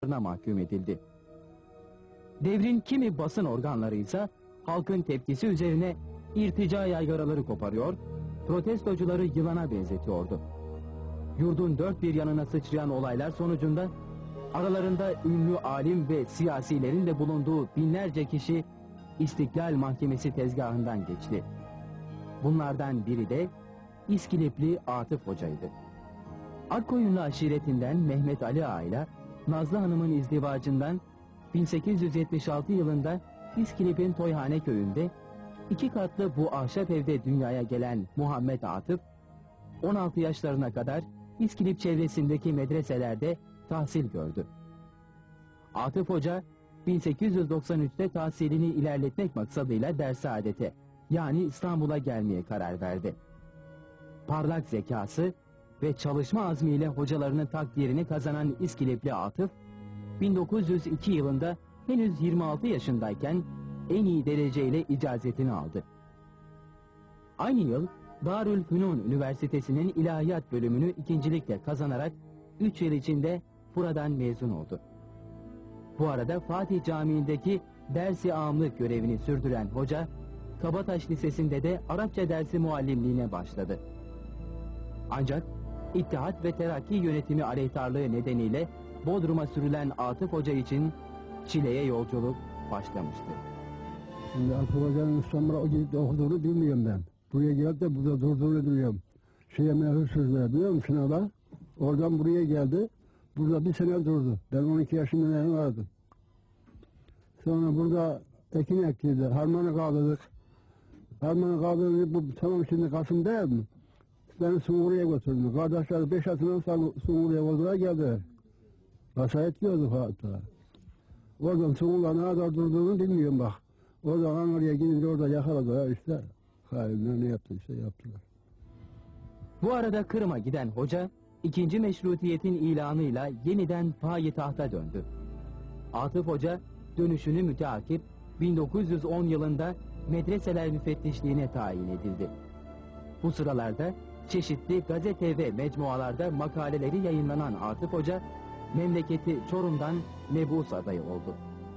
mahkum edildi. Devrin kimi basın organları ise halkın tepkisi üzerine irtica yaygaraları koparıyor, protestocuları yılana benzetiyordu. Yurdun dört bir yanına sıçrayan olaylar sonucunda aralarında ünlü alim ve siyasilerin de bulunduğu binlerce kişi İstiklal Mahkemesi tezgahından geçti. Bunlardan biri de İskilipli Atıf Hoca'ydı. Akkoyunlu aşiretinden Mehmet Ali Ağa ile Nazlı Hanım'ın izdivacından 1876 yılında İskilip'in Toyhane köyünde 2 katlı bu ahşap evde dünyaya gelen Muhammed Atıf, 16 yaşlarına kadar İskilip çevresindeki medreselerde tahsil gördü. Atıf Hoca 1893'te tahsilini ilerletmek maksadıyla Dersaadet'e, yani İstanbul'a gelmeye karar verdi. Parlak zekası ve çalışma azmiyle hocalarının takdirini kazanan İskilipli Atıf, 1902 yılında henüz 26 yaşındayken en iyi dereceyle icazetini aldı. Aynı yıl Darülfünun Üniversitesi'nin İlahiyat bölümünü ikincilikle kazanarak 3 yıl içinde buradan mezun oldu. Bu arada Fatih Camii'ndeki ders-i amlık görevini sürdüren hoca, Kabataş Lisesi'nde de Arapça dersi muallimliğine başladı. Ancak İttihat ve Terakki yönetimi aleyhtarlığı nedeniyle Bodrum'a sürülen Atıf Hoca için çileye yolculuk başlamıştı. Şimdi Atıf Hoca'nın İstanbul'a gidip okuduğunu bilmiyorum ben. Buraya gelip de burada durduğunu biliyorum. Hırsızlığa biliyor musun abla? Oradan buraya geldi. Burada bir sene durdu. Ben 12 yaşında vardım. Sonra burada ekin ektiydi. Harmanı kaldırdık. Harmanı kaldırdık. Bu tamam şimdi Kasım değil mi? Beni Sungur'ya götürdü. Kardeşler 5 atından Sungur'ya oldular geldiler. Vasayet diyorduk hatta. Oradan Sungur'la ne kadar durduğunu bilmiyorum bak. Oradan Ankara'ya gidince orada yakaladılar işte. Hainler ne yaptıysa yaptılar. Bu arada Kırım'a giden hoca, ikinci meşrutiyetin ilanıyla yeniden payitahta döndü. Atıf Hoca dönüşünü müteakip 1910 yılında medreseler müfettişliğine tayin edildi. Bu sıralarda çeşitli gazete ve mecmualarda makaleleri yayınlanan Atıf Hoca, memleketi Çorum'dan mebus adayı oldu.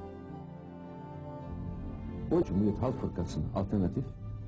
O Cumhuriyet Halk Fırkası'nın alternatif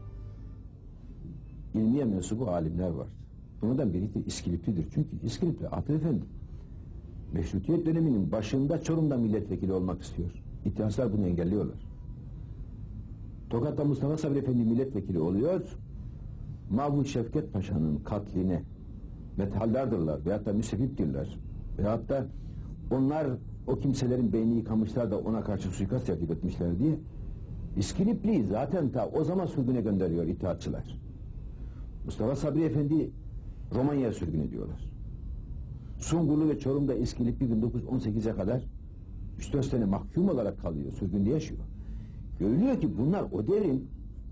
ilmiye mensubu alimler vardı. Bunlardan biri de İskilipli'dir. Çünkü İskilipli Atıf Efendi Meşrutiyet döneminin başında Çorum'da milletvekili olmak istiyor. İttihatçılar bunu engelliyorlar. Tokat'ta Mustafa Sabri Efendi milletvekili oluyor. Mahmud Şevket Paşa'nın katline methaldardırlar veyahut da müsebiptirler. Veyahut da onlar o kimselerin beynini yıkamışlar da ona karşı suikast tertip etmişler diye İskilipli'yi zaten ta o zaman sürgüne gönderiyor İttihatçılar. Mustafa Sabri Efendi Romanya'ya sürgün ediyorlar. Sungurlu ve Çorum'da İskilipli 1918'e kadar 3-4 sene mahkum olarak kalıyor, sürgünde yaşıyor. Görülüyor ki bunlar o devrin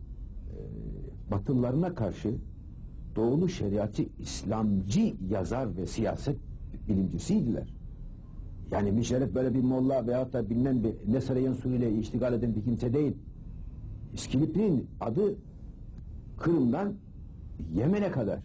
Batılılarına karşı doğulu şeriatçı, İslamcı yazar ve siyaset bilimcisiydiler. Yani müşerref böyle bir molla veyahut da bilmem bir Nesare Suriye iştigal eden bir kimse değil. İskilipli'nin adı Kırım'dan Yemen'e kadar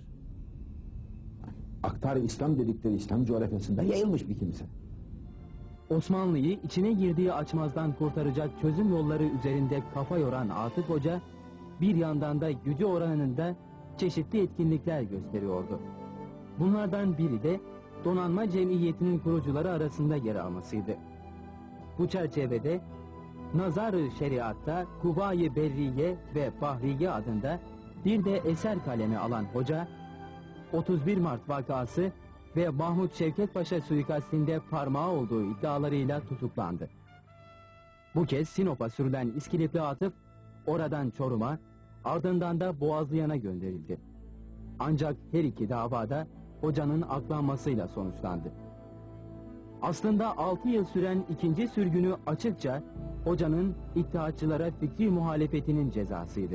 Aktar İslam dedikleri İslam coğrafyasında yayılmış bir kimse. Osmanlı'yı içine girdiği açmazdan kurtaracak çözüm yolları üzerinde kafa yoran Atıf Hoca, bir yandan da gücü oranında çeşitli etkinlikler gösteriyordu. Bunlardan biri de Donanma Cemiyeti'nin kurucuları arasında yer almasıydı. Bu çerçevede Nazar-ı Şeriat'ta Kuvayi Berriye ve Bahriye adında bir de eser kaleme alan hoca, 31 Mart vakası ve Mahmud Şevket Paşa suikastinde parmağı olduğu iddialarıyla tutuklandı. Bu kez Sinop'a sürülen İskilipli Atıf, oradan Çorum'a, ardından da Boğazlıyan'a gönderildi. Ancak her iki davada hocanın aklanmasıyla sonuçlandı. Aslında 6 yıl süren ikinci sürgünü açıkça hocanın İttihatçılara fikri muhalefetinin cezasıydı.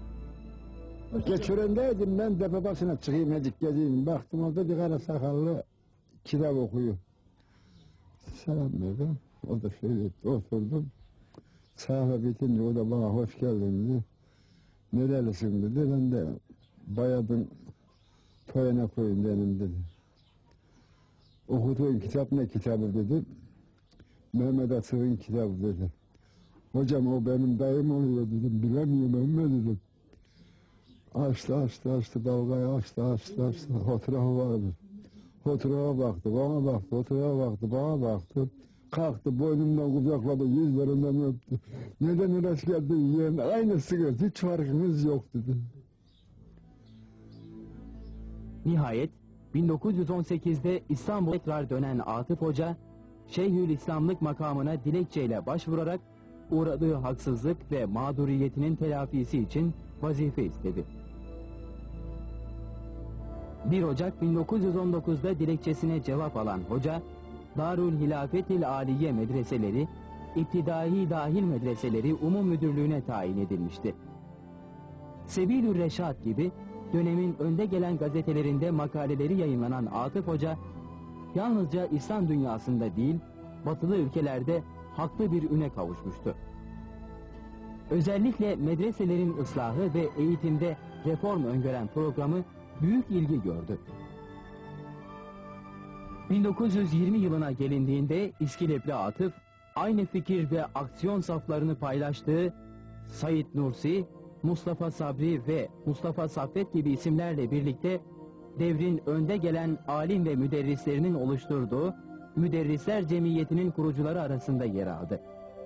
Geçörendeydim ben de babasına çıkayım hedik geleyim. Baktım orada bir kara sakallı kitap okuyor. Selam verdim. O da şöyle oturdum. Sahabe bitince o da bana hoş geldin dedi. Nerelisin dedi. Ben de Bayadın Toyana köyündenim dedi. Okuduğum kitap ne kitabı dedi. Mehmet Atık'ın kitabı dedi. Hocam o benim dayım oluyor dedim. Bilemiyorum ama dedim. Açtı dalgayı açtı. Fotoğrafı vardı. Fotoğrafa baktı, bana baktı, fotoğrafa baktı, bana baktı. Kalktı, boynumdan kucakladı, yüzlerinden öptü. Neden rast geldin yeğen? Aynısı geldi, hiç farkınız yok dedi. Nihayet 1918'de İstanbul'a tekrar dönen Atıf Hoca, Şeyhülislamlık makamına dilekçeyle başvurarak uğradığı haksızlık ve mağduriyetinin telafisi için vazife istedi. 1 Ocak 1919'da dilekçesine cevap alan hoca, Darül Hilafetil Aliye medreseleri, İptidai Dahil medreseleri umum müdürlüğüne tayin edilmişti. Sebilür Reşat gibi dönemin önde gelen gazetelerinde makaleleri yayınlanan Atıf Hoca, yalnızca İslam dünyasında değil, batılı ülkelerde haklı bir üne kavuşmuştu. Özellikle medreselerin ıslahı ve eğitimde reform öngören programı büyük ilgi gördü. 1920 yılına gelindiğinde İskilipli Atıf, aynı fikir ve aksiyon saflarını paylaştığı Said Nursi, Mustafa Sabri ve Mustafa Saffet gibi isimlerle birlikte devrin önde gelen alim ve müderrislerinin oluşturduğu Müderrisler Cemiyeti'nin kurucuları arasında yer aldı.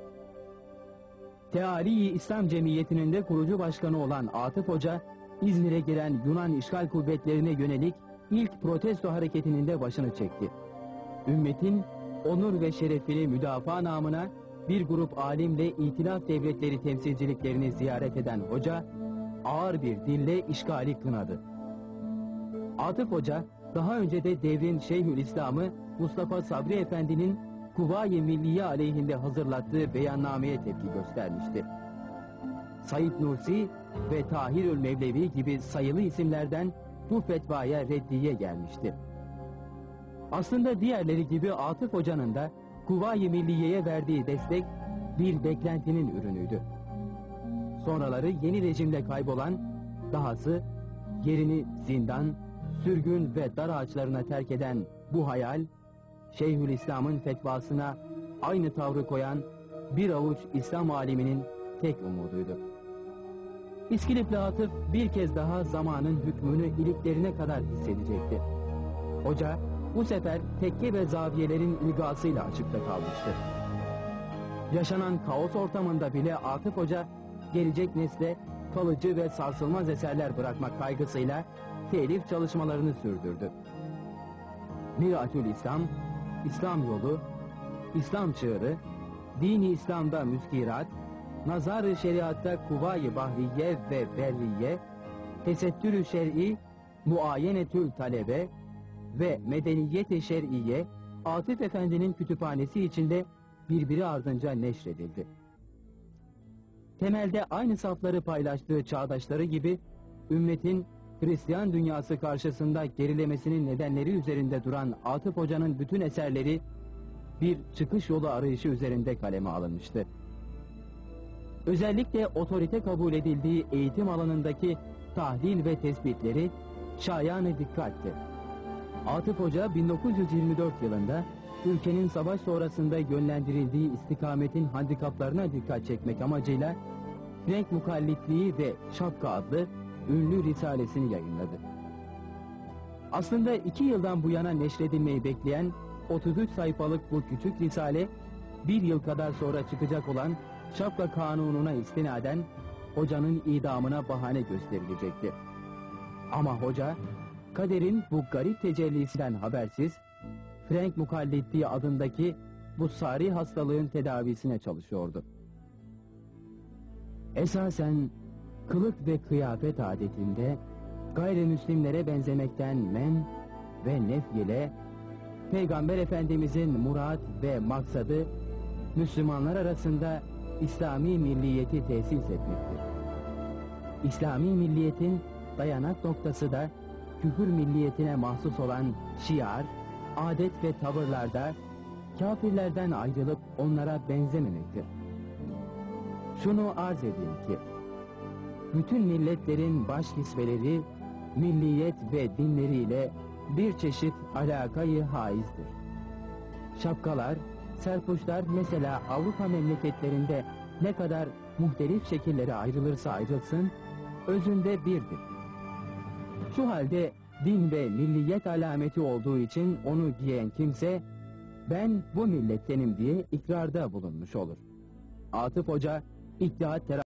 Teali İslam Cemiyeti'nin de kurucu başkanı olan Atıf Hoca, İzmir'e giren Yunan işgal kuvvetlerine yönelik ilk protesto hareketinin de başını çekti. Ümmetin onur ve şerefini müdafaa namına bir grup alimle İtilaf Devletleri temsilciliklerini ziyaret eden hoca, ağır bir dille işgali kınadı. Atıf Hoca, daha önce de devrin Şeyhülislam'ı Mustafa Sabri Efendi'nin Kuvayi Milliye aleyhinde hazırlattığı beyannameye tepki göstermişti. Said Nursi ve Tahirül Mevlevi gibi sayılı isimlerden bu fetvaya reddiye gelmişti. Aslında diğerleri gibi Atıf Hoca'nın da Kuvayi Milliye'ye verdiği destek bir beklentinin ürünüydü. Sonraları yeni rejimle kaybolan, dahası yerini zindan, sürgün ve dar ağaçlarına terk eden bu hayal, Şeyhülislam'ın fetvasına aynı tavrı koyan bir avuç İslam aliminin tek umuduydu. İskilipli Atıf bir kez daha zamanın hükmünü iliklerine kadar hissedecekti. Hoca bu sefer tekke ve zaviyelerin ilgasıyla açıkta kalmıştı. Yaşanan kaos ortamında bile Atıf Hoca gelecek nesle kalıcı ve sarsılmaz eserler bırakmak kaygısıyla telif çalışmalarını sürdürdü. Miratül İslam, İslam Yolu, İslam Çığırı, Dini İslam'da Müskirat, Nazar-ı Şeriat'ta Kuvayi Bahriye ve Berriye, Tesettür-ü Şer'i, Muayenetül Talebe ve Medeniyet-i Şer'iye, Atıf Efendi'nin kütüphanesi içinde birbiri ardınca neşredildi. Temelde aynı safları paylaştığı çağdaşları gibi, ümmetin Hristiyan dünyası karşısında gerilemesinin nedenleri üzerinde duran Atıf Hoca'nın bütün eserleri bir çıkış yolu arayışı üzerinde kaleme alınmıştı. Özellikle otorite kabul edildiği eğitim alanındaki tahlil ve tespitleri şayan-ı dikkatti. Atıf Hoca 1924 yılında ülkenin savaş sonrasında yönlendirildiği istikametin handikaplarına dikkat çekmek amacıyla Frank Mukallitliği ve Şapka adlı ünlü risalesini yayınladı. Aslında 2 yıldan bu yana neşredilmeyi bekleyen 33 sayfalık bu küçük risale, 1 yıl kadar sonra çıkacak olan Şapka Kanunu'na istinaden hocanın idamına bahane gösterilecekti. Ama hoca, kaderin bu garip tecellisinden habersiz, Frank Mukallitliği adındaki bu sari hastalığın tedavisine çalışıyordu. Esasen kılık ve kıyafet adetinde gayrimüslimlere benzemekten men ve nef ile Peygamber Efendimizin murat ve maksadı Müslümanlar arasında İslami milliyeti tesis etmektir. İslami milliyetin dayanak noktası da küfür milliyetine mahsus olan şiar, adet ve tavırlarda kafirlerden ayrılıp onlara benzememektir. Şunu arz edeyim ki, bütün milletlerin baş kisveleri, milliyet ve dinleriyle bir çeşit alakayı haizdir. Şapkalar, Serpuçlar mesela Avrupa memleketlerinde ne kadar muhtelif şekillere ayrılırsa ayrılsın, özünde birdir. Şu halde din ve milliyet alameti olduğu için onu giyen kimse, ben bu millettenim diye ikrarda bulunmuş olur. Atıf Hoca, İttihat